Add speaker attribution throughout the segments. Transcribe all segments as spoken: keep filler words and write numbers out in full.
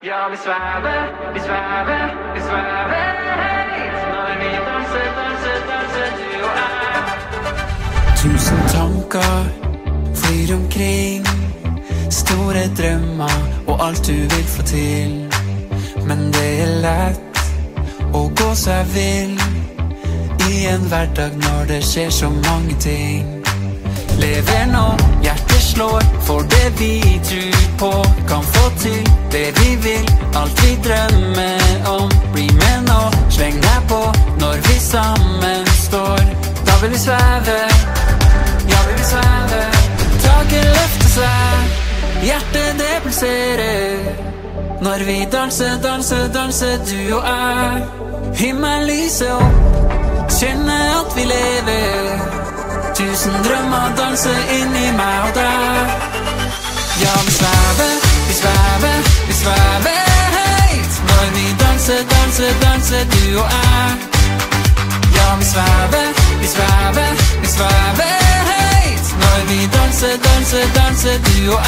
Speaker 1: Ja, vi svever, vi svever, vi svever høyt når vi danser, danser, danser, du og jeg.
Speaker 2: Tusen tanker flyr omkring, store drømmer og alt du vil få til. Men det er lett å gå seg vill i en hverdag når det skjer så mange ting. Lever nå, hjertet slår for det vi tror på. Kan få til det vi vil, alt vi drømmer om. Bli med nå, sleng deg på når vi sammen står. Da vil vi sveve, ja vil vi sveve. Taket løfter seg, hjertet det pulserer. Når vi danser, danser, danser, du og jeg. Himmelen lyser opp, kjenner at vi lever. Tusen drømmer danser inn i meg og deg. Ja, vi svever, vi svever, vi svever høyt når vi danser, danser, danser, du og jeg. Ja, vi svever, vi svever, vi svever høyt når vi danser, danser, danser, du og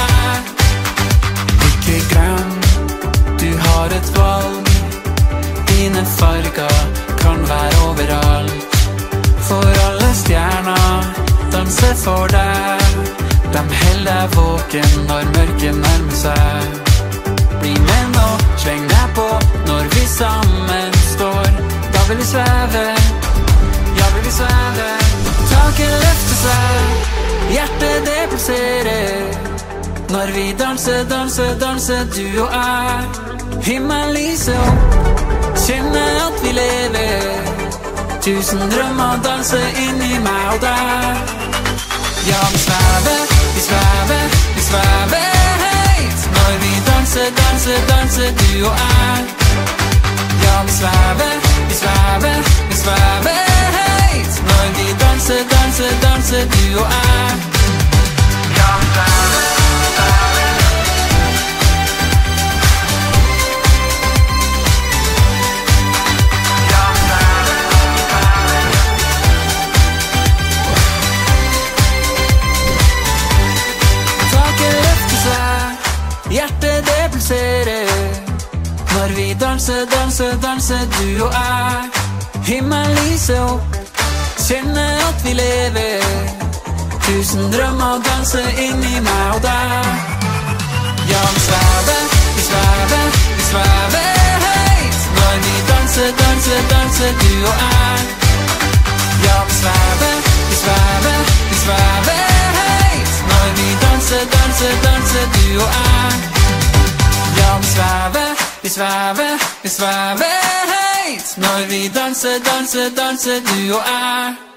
Speaker 2: jeg. Ikke glem, du har et valg. Dine farger kan være overalt. For alle stjerner danser for deg. De holder deg våken når mørket nærmer seg. Bli med nå, sleng deg på når vi sammen står. Da vil vi sveve, ja vil vi sveve. Taket løfter seg, hjertet det pulserer. Når vi danser, danser, danser, du og jeg. Himmelen lyser opp, kjenner at vi lever. Tusen drømmer danser inn i meg og deg. Ja, vi svever, vi svever, vi svever høyt når vi danser, danser, danser, du og jeg. Ja, vi svever, vi svever, vi svever høyt når vi danser, danser, danser, du og jeg. Ja, vi svever, vi svever. Hjertet det pulserer når vi danser, danser, danser, du og jeg. Himmelen lyser opp, kjenner at vi lever. Tusen drømmer danser inn i meg og deg. Ja, vi svever, vi svever, vi svever høyt når vi danser, danser, danser, du og jeg. Ja, vi svever, vi svever, vi svever høyt når vi danser, danser, danser, du og jeg. Ja, vi svever, vi svever, vi svever høyt når vi danser, danser, danser, du og jeg.